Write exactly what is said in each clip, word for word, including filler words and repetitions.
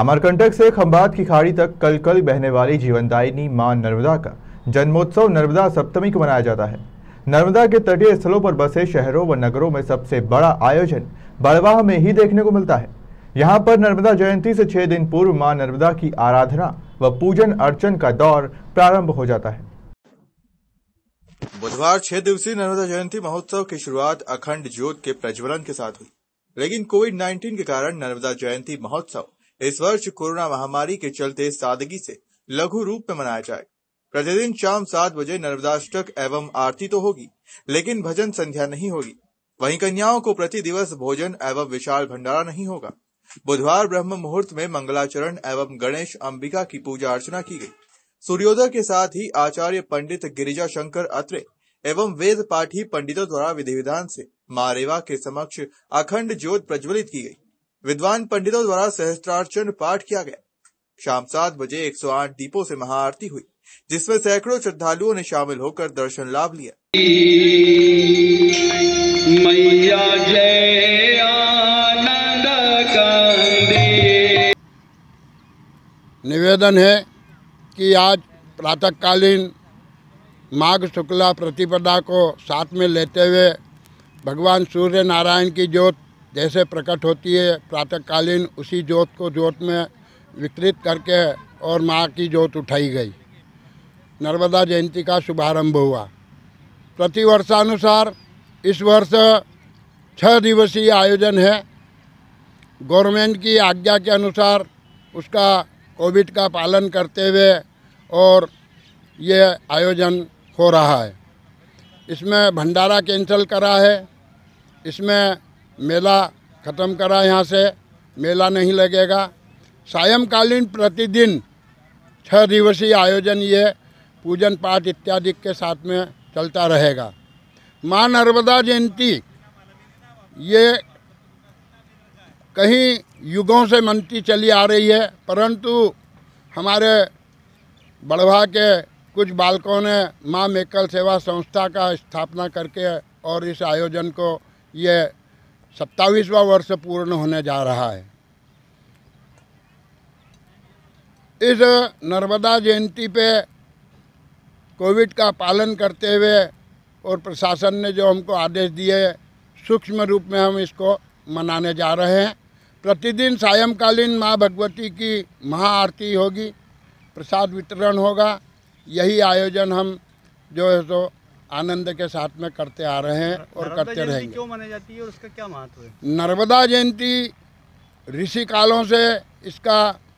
अमरकंटक से खंभात की खाड़ी तक कल कल बहने वाली जीवनदायिनी मां नर्मदा का जन्मोत्सव नर्मदा सप्तमी को मनाया जाता है। नर्मदा के तटीय स्थलों पर बसे शहरों व नगरों में सबसे बड़ा आयोजन बड़वाह में ही देखने को मिलता है। यहाँ पर नर्मदा जयंती से छह दिन पूर्व मां नर्मदा की आराधना व पूजन अर्चन का दौर प्रारंभ हो जाता है। बुधवार छह दिवसीय नर्मदा जयंती महोत्सव की शुरुआत अखंड ज्योत के प्रज्वलन के साथ हुई, लेकिन कोविड नाइन्टीन के कारण नर्मदा जयंती महोत्सव इस वर्ष कोरोना महामारी के चलते सादगी से लघु रूप में मनाया जाए। प्रतिदिन शाम सात बजे नर्मदाष्टक एवं आरती तो होगी, लेकिन भजन संध्या नहीं होगी। वहीं कन्याओं को प्रति दिवस भोजन एवं विशाल भंडारा नहीं होगा। बुधवार ब्रह्म मुहूर्त में मंगलाचरण एवं गणेश अंबिका की पूजा अर्चना की गई। सूर्योदय के साथ ही आचार्य पंडित गिरिजा शंकर अत्रे एवं वेद पाठी पंडितों द्वारा विधि विधान से मां रेवा के समक्ष अखंड ज्योत प्रज्वलित की गई। विद्वान पंडितों द्वारा सहस्त्रार्चन पाठ किया गया। शाम सात बजे एक सौ आठ दीपों से महाआरती हुई, जिसमें सैकड़ों श्रद्धालुओं ने शामिल होकर दर्शन लाभ लिया। मैया जय आनंद कंदे। निवेदन है कि आज प्रातःकालीन माघ शुक्ला प्रतिपदा को साथ में लेते हुए भगवान सूर्य नारायण की ज्योत जैसे प्रकट होती है, प्रातःकालीन उसी ज्योत को ज्योत में विकृत करके और माँ की ज्योत उठाई गई। नर्मदा जयंती का शुभारंभ हुआ। प्रतिवर्षानुसार इस वर्ष छह दिवसीय आयोजन है। गवर्नमेंट की आज्ञा के अनुसार उसका कोविड का पालन करते हुए और ये आयोजन हो रहा है। इसमें भंडारा कैंसिल करा है, इसमें मेला ख़त्म करा, यहाँ से मेला नहीं लगेगा। सायंकालीन प्रतिदिन छह दिवसीय आयोजन ये पूजन पाठ इत्यादि के साथ में चलता रहेगा। माँ नर्मदा जयंती ये कहीं युगों से मनती चली आ रही है, परंतु हमारे बड़वाह के कुछ बालकों ने माँ मेकल सेवा संस्था का स्थापना करके और इस आयोजन को ये सत्ताईसवां वर्ष पूर्ण होने जा रहा है। इस नर्मदा जयंती पे कोविड का पालन करते हुए और प्रशासन ने जो हमको आदेश दिए, सूक्ष्म रूप में हम इसको मनाने जा रहे हैं। प्रतिदिन सायंकालीन माँ भगवती की महाआरती होगी, प्रसाद वितरण होगा। यही आयोजन हम जो है तो आनंद के साथ में करते आ रहे हैं और करते रहेंगे। क्यों मनाई जाती है और उसका क्या महत्व है? नर्मदा जयंती ऋषि कालों से इसका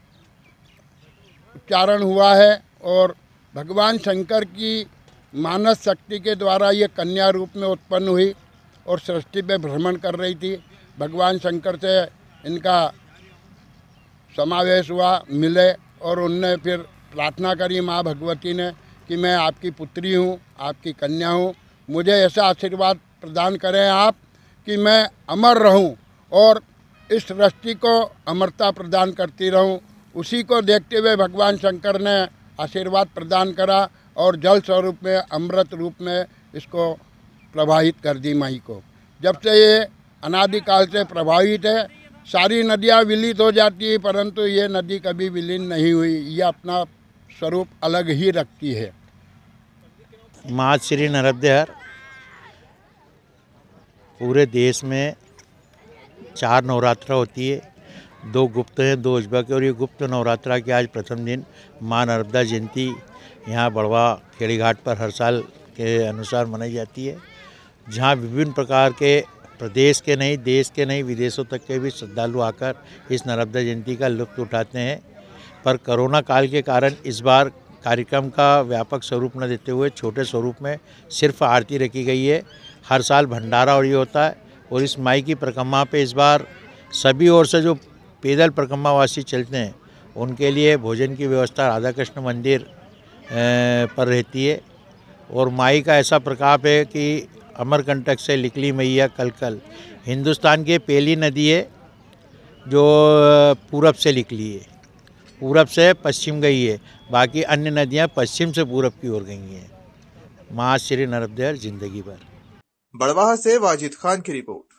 उच्चारण हुआ है और भगवान शंकर की मानस शक्ति के द्वारा ये कन्या रूप में उत्पन्न हुई और सृष्टि पे भ्रमण कर रही थी। भगवान शंकर से इनका समावेश हुआ, मिले और उनने फिर प्रार्थना करी माँ भगवती ने कि मैं आपकी पुत्री हूँ, आपकी कन्या हूँ, मुझे ऐसा आशीर्वाद प्रदान करें आप कि मैं अमर रहूँ और इस सृष्टि को अमरता प्रदान करती रहूँ। उसी को देखते हुए भगवान शंकर ने आशीर्वाद प्रदान करा और जल स्वरूप में अमृत रूप में इसको प्रवाहित कर दी माई को। जब से ये अनादिकाल से प्रभावित है, सारी नदियाँ विलीन हो जाती है, परंतु ये नदी कभी विलीन नहीं हुई। ये अपना स्वरूप अलग ही रखती है। माँ श्री नर्मदेहर पूरे देश में चार नवरात्रा होती है, दो गुप्त हैं, दो उज्बा के, और ये गुप्त नवरात्रा के आज प्रथम दिन माँ नर्मदा जयंती यहाँ बड़वाह खेड़ी घाट पर हर साल के अनुसार मनाई जाती है, जहाँ विभिन्न प्रकार के प्रदेश के नहीं, देश के नहीं, विदेशों तक के भी श्रद्धालु आकर इस नर्मदा जयंती का लुत्फ उठाते हैं। पर कोरोना काल के कारण इस बार कार्यक्रम का व्यापक स्वरूप न देते हुए छोटे स्वरूप में सिर्फ आरती रखी गई है। हर साल भंडारा और ये होता है, और इस माई की परिक्रमा पे इस बार सभी ओर से जो पैदल परिक्रमावासी चलते हैं उनके लिए भोजन की व्यवस्था राधा कृष्ण मंदिर पर रहती है। और माई का ऐसा प्रताप है कि अमरकंटक से निकली मैया कल कल हिंदुस्तान की पहली नदी है जो पूरब से निकली है, पूरब से पश्चिम गई है, बाकी अन्य नदियां पश्चिम से पूरब की ओर गई हैं। माँ श्री नर्मदेहर जिंदगी भर। बड़वाह से वाजिद खान की रिपोर्ट।